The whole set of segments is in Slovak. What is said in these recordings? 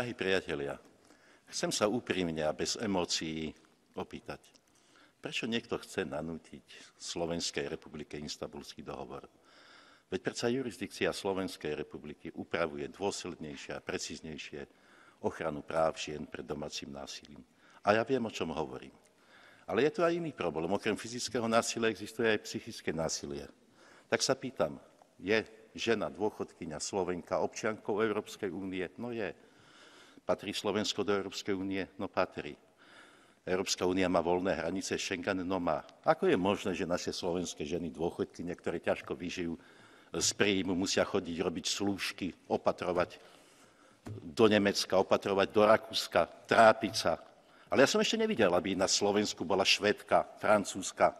Drahí priatelia, chcem sa úprimne a bez emócií opýtať, prečo niekto chce nanútiť Slovenskej republike Istanbulský dohovor? Veď predsa jurisdikcia Slovenskej republiky upravuje dôslednejšie a precíznejšie ochranu práv žien pred domácim násilím. A ja viem, o čom hovorím. Ale je tu aj iný problém. Okrem fyzického násilia existuje aj psychické násilie. Tak sa pýtam, je žena, dôchodkyňa, Slovenka, občiankou Európskej únie? No je. Patrí Slovensko do Európskej únie? No patrí. Európska únia má voľné hranice, Schengen no má. Ako je možné, že naše slovenské ženy, dôchodkyne, ktoré ťažko vyžijú z príjmu, musia chodiť robiť slúžky, opatrovať do Nemecka, opatrovať do Rakúska, trápiť sa? Ale ja som ešte nevidel, aby na Slovensku bola Švédka, Francúzska,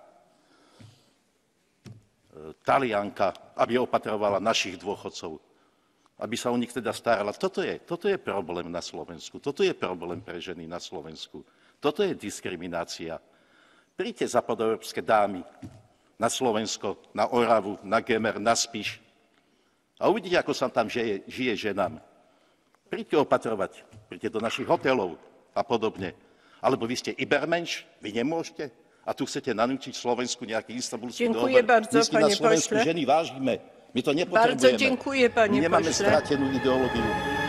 Talianka, aby opatrovala našich dôchodcov, aby sa o nich teda starala. Toto je problém na Slovensku, toto je problém pre ženy na Slovensku, toto je diskriminácia. Príďte západoeurópske dámy na Slovensko, na Oravu, na Gemer, na Spiš a uvidíte, ako sa tam žije ženám. Príďte opatrovať, príďte do našich hotelov a podobne. Alebo vy ste Ibermensch, vy nemôžete? A tu chcete nanútiť Slovensku nejaký Istanbulský dohovor? Bardzo, my si na Slovensku ženy vážime. My to nepotrebujeme. Bardzo dziękuję, panie My nemáme pośle. stratenú ideológiu.